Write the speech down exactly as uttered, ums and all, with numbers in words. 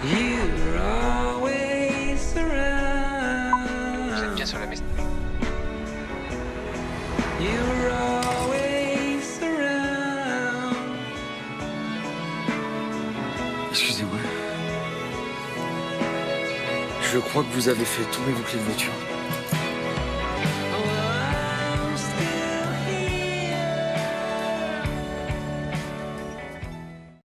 You're always around. Vous êtes bien sur la maison. You're always around. Excusez-moi. Je crois que vous avez fait tomber vos clés de voiture.